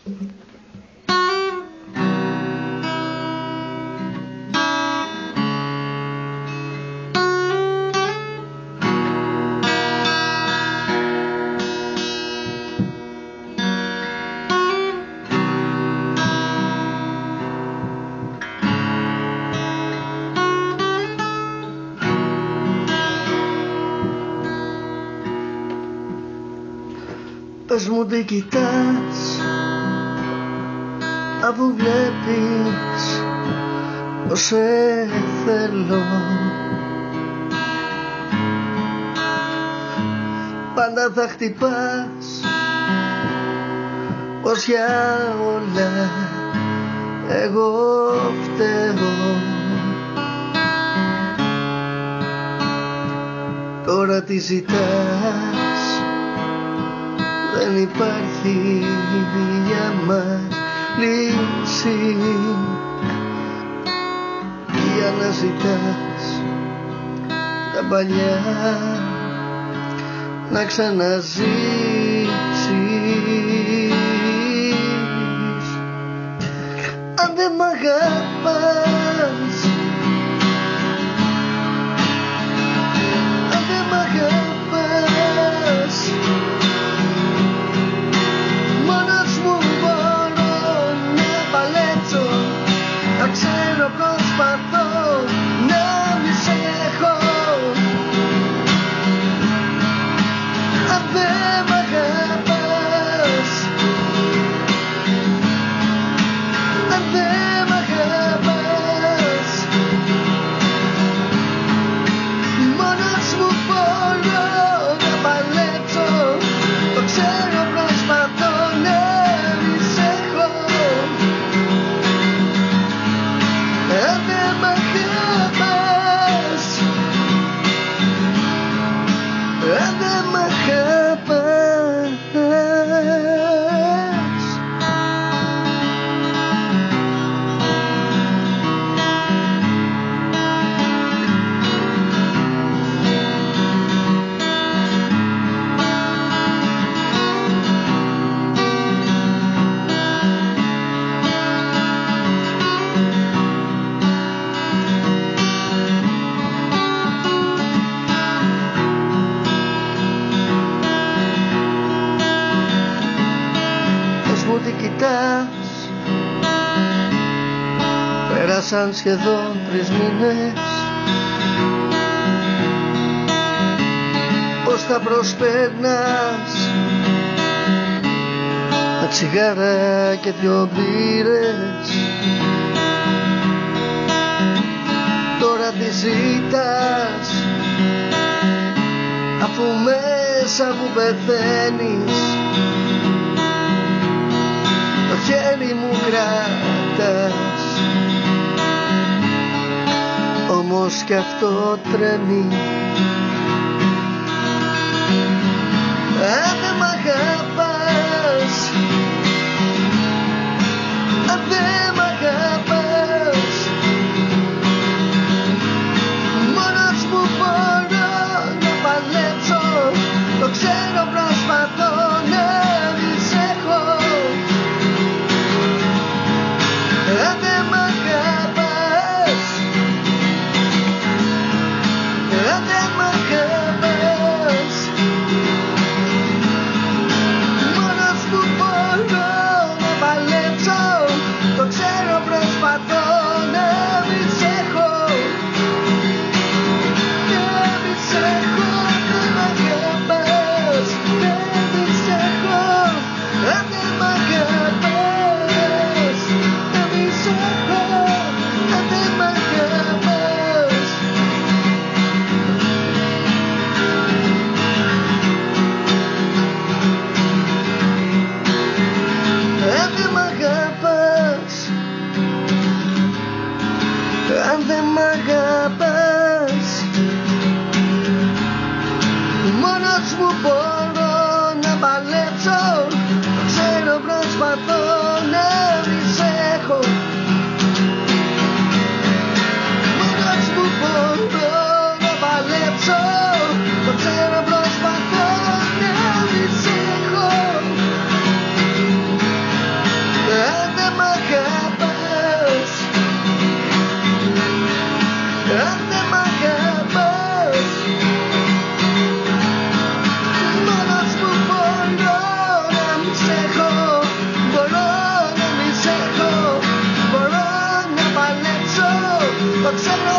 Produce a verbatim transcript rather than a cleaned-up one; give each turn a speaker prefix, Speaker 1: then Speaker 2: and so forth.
Speaker 1: Πες μου τι κοιτάς, αφού βλέπεις πως σε θέλω. Πάντα θα χτυπάς πως για όλα εγώ φταίω. Τώρα τι ζητάς, δεν υπάρχει για μας λύση. Ή αναζητάς τα παλιά να ξαναζήσεις. Αν δεν μ' αγαπάς, αν δεν μ' αγαπάς, μόνος μου μπορώ να παλέψω. Θα ξέρω προσπαθώ να μη σε έχω. Αν δεν μ' αγαπάς, αν δεν μ' αγαπάς, μόνος μου μπορώ να παλέψω. Το ξέρω προσπαθώ να μη σε έχω. Αν δεν μ' αγαπάς, αν δεν μ' αγαπάς. Πες μου τι κοιτάς, πέρασαν σχεδόν τρεις μήνες. Πώς θα προσπέρνας τα τσιγάρα και δυο μπύρες. Τώρα τι ζητάς, αφού μέσα μου πεθαίνεις. Το χέρι μου κράτας, όμως κι αυτό τρέμει. Αν δεν μ' αγαπάς, αν δεν μ' αγαπάς, μόνος μου μπορώ να παλέψω. Το ξέρω προσπαθώ να μη σε έχω. Αν δεν μ' αγαπάς, αν δεν μ' αγαπάς, μόνος μου μπορώ να παλέψω. Το ξέρω προσπαθώ να μη σε έχω. Να μη σε έχω, δεν μ' αγαπάς, να μη σε έχω. Αν δεν μ' αγαπάς, να μη σε έχω. Αν δεν μ' αγαπάς, αν δεν μ' αγαπάς, αν δεν μ' αγαπάς, μόνος μου μπορώ να παλέψω. Το ξέρω προσπαθώ να μη σε έχω. Μόνος μου μπορώ να παλέψω. Το ξέρω προσπαθώ να μη σε έχω. ξανά